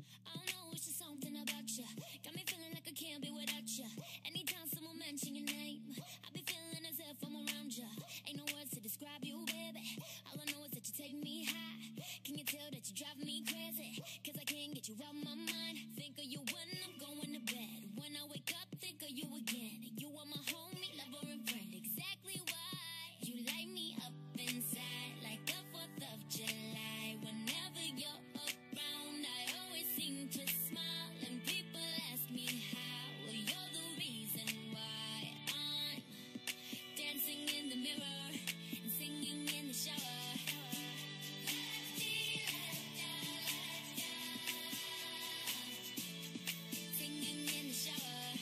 I don't know, it's just something about you. Got me feeling like I can't be without you. Anytime someone mention your name, I be feeling as if I'm around you. Ain't no words to describe you, baby. All I know is that you take me high. Can you tell that you drive me crazy? Cause I can't get you out my mind. Think of you when I'm going to bed. When I wake up, think of you again. You are my homie, lover, and friend. Exactly why you light me up inside like the 4th of July. Whenever you're around, I always seem to smile. And people ask me how. Well, you're the reason why I'm dancing in the mirror and singing in the shower. Singing in the shower.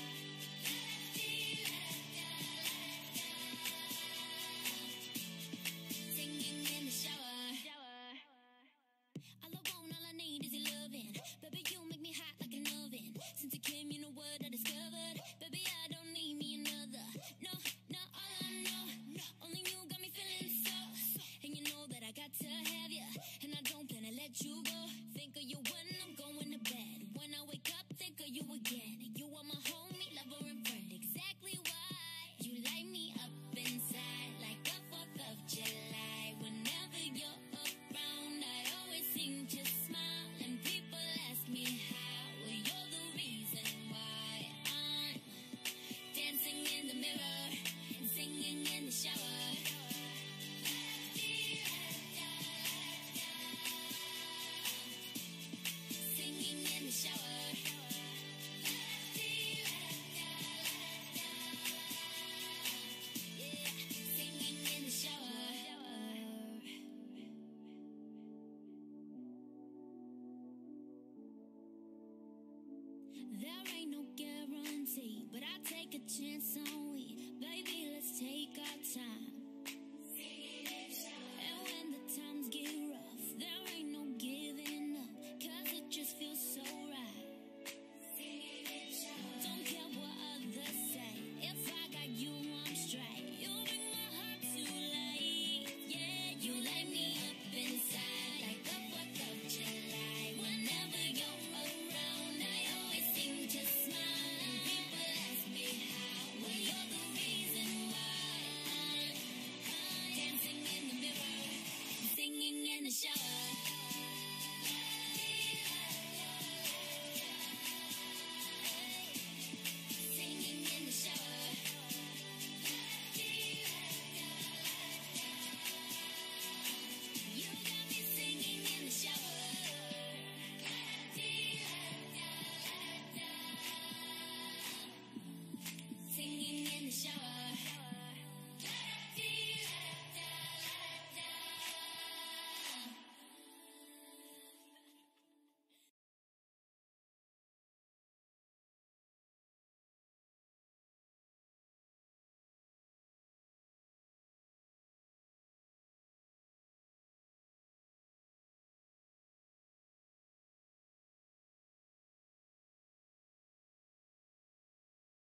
Singing in the shower. All I want, all I need is your loving. Baby, you make me hot like an oven. Since you came, you know what I discovered. Baby, I don't need me another. No, all I know. Only you got me feeling so. And you know that I got to have you. And I don't plan to let you go. Think of you when I'm going to bed. When I wake up, think of you again. You are my homie, lover, and friend. Exactly why you light me up inside like the 4th of July. Whenever you're around, I always seem to smile. And people ask me how. Well, you're the reason why I'm dancing in the mirror and singing in the shower. Singing in the shower. Yeah, singing in the shower. There ain't no guarantee, but I take a chance on we. Baby, let's take our time. And when the times get rough, there ain't no giving up, cause it just feels so right. Don't care what others say, if I got you, I'm straight. You bring my heart to life. Yeah, you light me up inside like the 4th of July. Whenever you're around, I always seem to smile. And people ask me how. Well, you're the reason why I'm dancing in the mirror and singing in the shower.